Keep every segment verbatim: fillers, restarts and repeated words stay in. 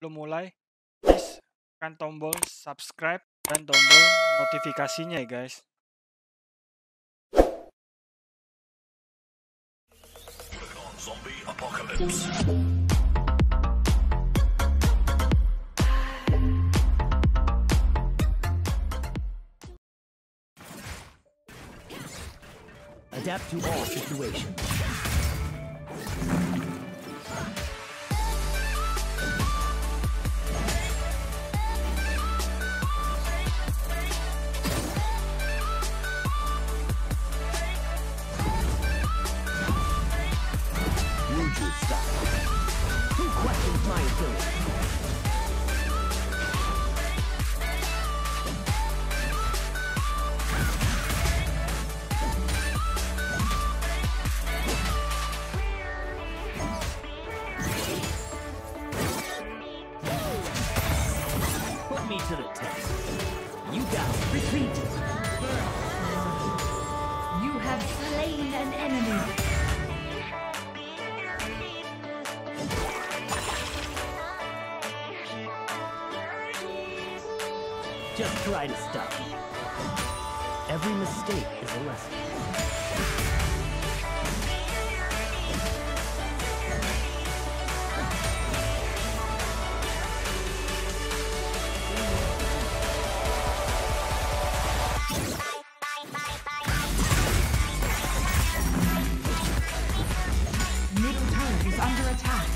sebelum mulai, please tekan tombol subscribe dan tombol notifikasinya ya guys. Zombie apocalypse. Adapt to all situations. Wuju style. Who questions my ability? Me to the test. You got it. Retreat. You have slain an enemy. Just try to stop me. Every mistake is a lesson. Under attack.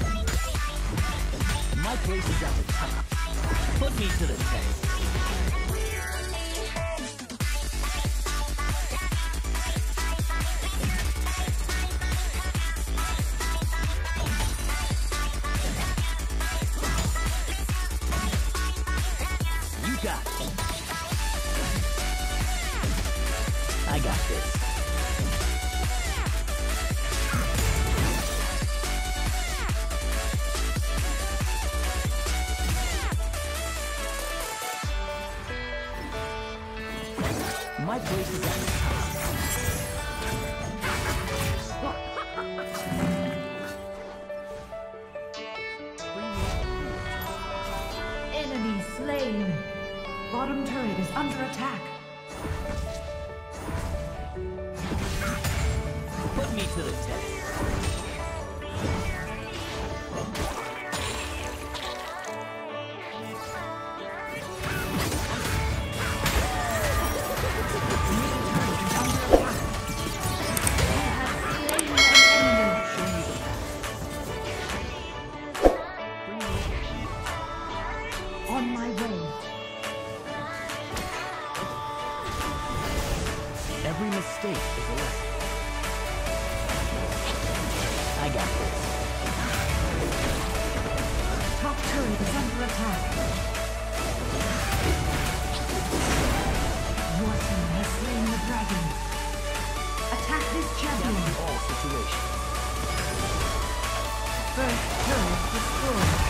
My place is at the top. Put me to the test. You got it. I got this. My place is at the top. Enemy slain. Bottom turret is under attack. Put me to the test. On my way. Every mistake is a lesson. I got this. Top turret is under attack. Your team has slain the dragon. Attack this champion. Adapt to all situations. First turret destroyed.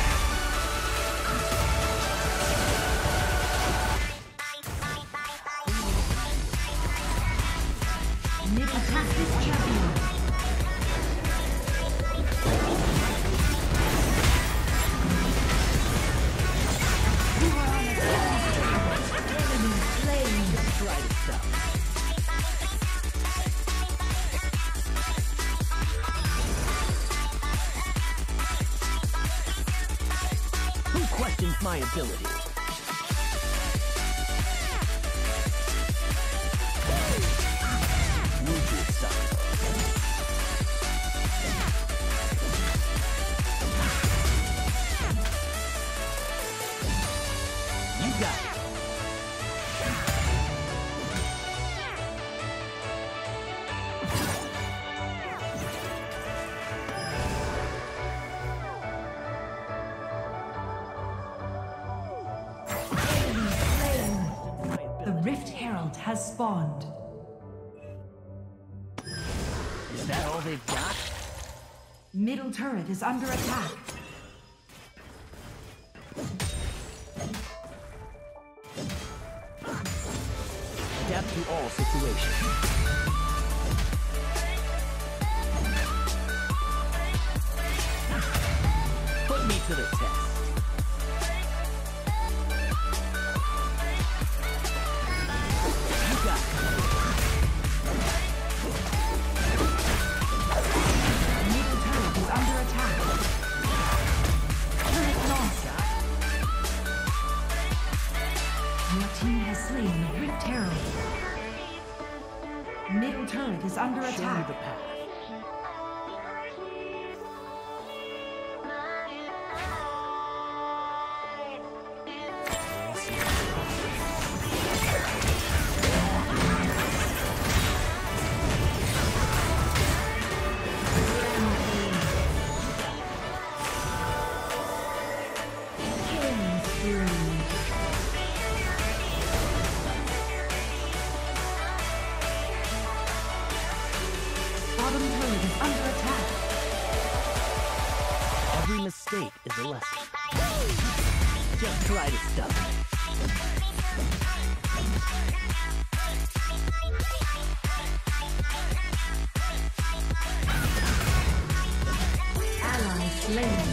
Attack this champion. You are on attack. Enemy slain. Try to stop. Who questions my ability? You got it. The Rift Herald has spawned. Is that all they've got? Middle turret is under attack. Adapt to all situations. Put me to the test. is under Show me attack. the path. Killing spree. Bottom turret is under attack. Every mistake is a lesson. Just try to stop it. Ally slain.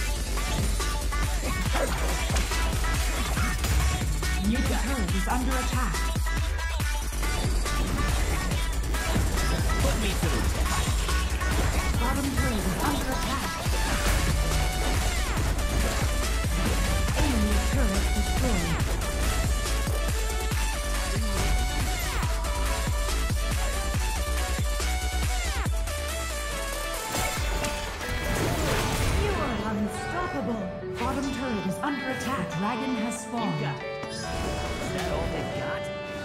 New turret is under attack. Put me to the test. Bottom turret is under attack. Enemy turret destroyed. You are unstoppable. Bottom turret is under attack. Dragon has spawned. Got it. Is that all they've got?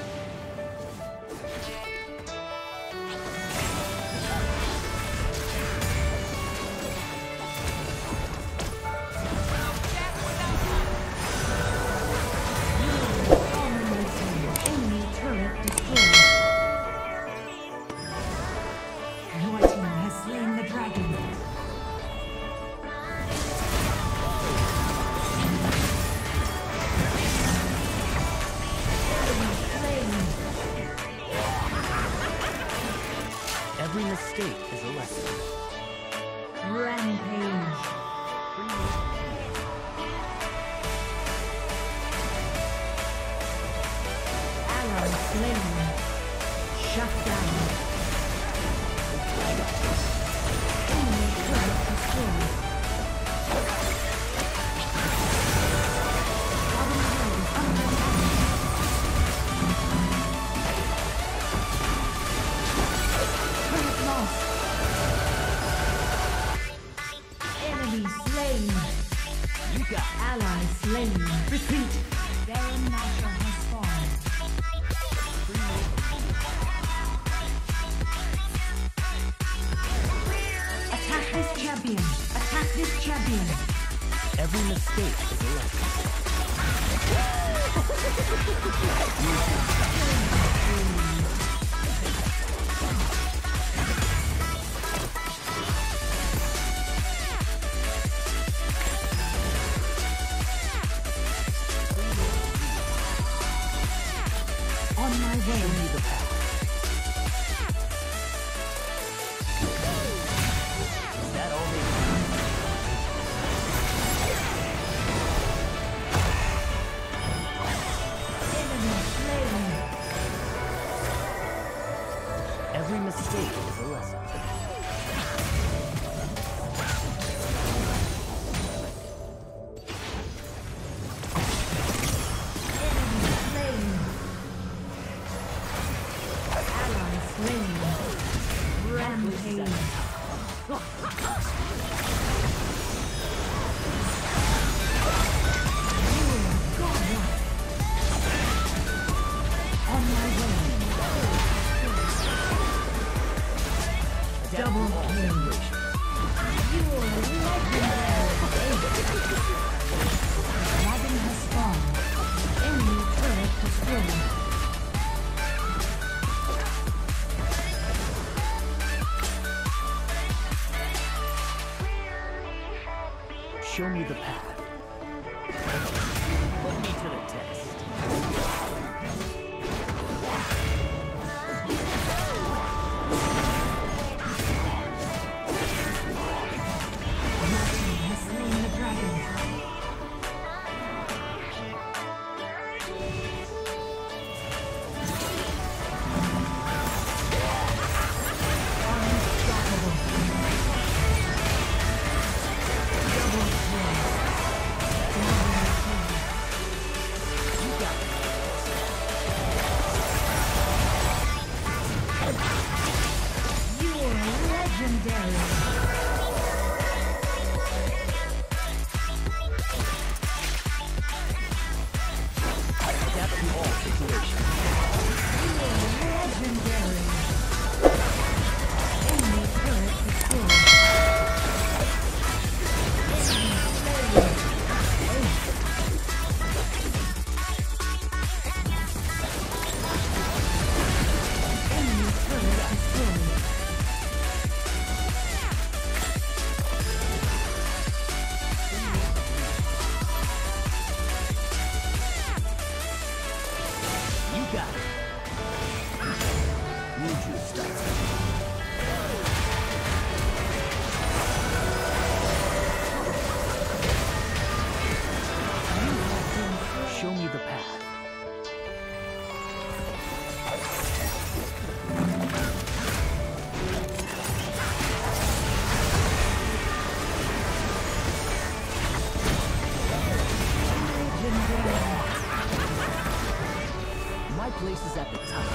Dominating. Enemy turret destroyed. Your team has slain the dragon. Every mistake is a lesson. Rampage. Ally slain. Shut down. Enemy turret destroyed. Bottom turret is under attack. Turret lost. Enemy slain. You got it. Ally slain. Retreat. Baron Nashor has fallen. Attack this champion. Attack this champion. Every mistake is a lesson. On my Show way. me the path. Is that all they've got? Enemy slain. Every mistake is a lesson. Enemy slain. place is at the top.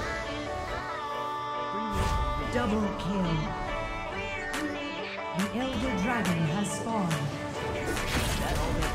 Double kill. The Elder Dragon has spawned. That all they